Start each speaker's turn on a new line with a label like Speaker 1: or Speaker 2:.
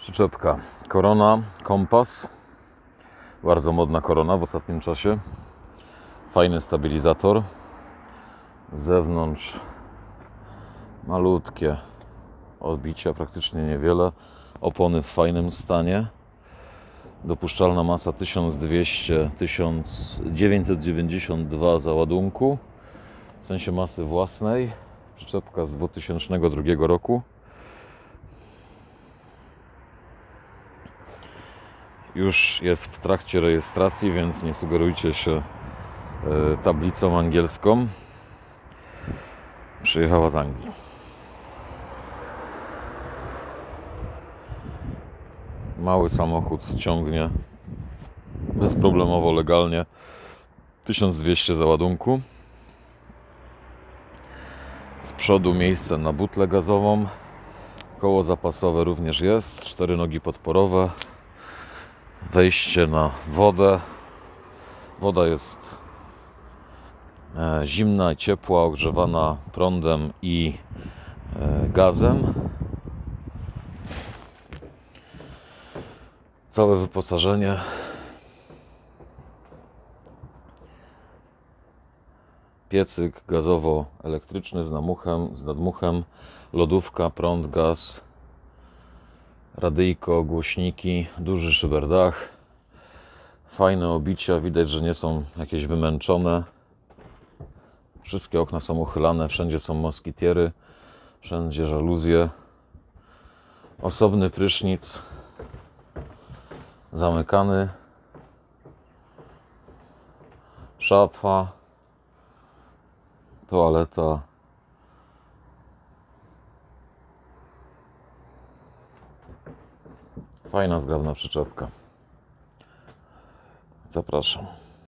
Speaker 1: Przyczepka Corona Kompas. Bardzo modna Corona w ostatnim czasie. Fajny stabilizator. Z zewnątrz malutkie odbicia, praktycznie niewiele. Opony w fajnym stanie. Dopuszczalna masa 1200-1992 załadunku. W sensie masy własnej. Przyczepka z 2002 roku. Już jest w trakcie rejestracji, więc nie sugerujcie się tablicą angielską. Przyjechała z Anglii. Mały samochód ciągnie bezproblemowo, legalnie. 1200 załadunku. Z przodu miejsce na butlę gazową. Koło zapasowe również jest. 4 nogi podporowe. Wejście na wodę. Woda jest zimna i ciepła, ogrzewana prądem i gazem. Całe wyposażenie piecyk gazowo-elektryczny z nadmuchem, lodówka, prąd, gaz, radyjko, głośniki, duży szyberdach, fajne obicia, widać, że nie są jakieś wymęczone. Wszystkie okna są uchylane, wszędzie są moskitiery, wszędzie żaluzje, osobny prysznic, zamykany, szafa, toaleta, fajna, zgrabna przyczepka. Zapraszam.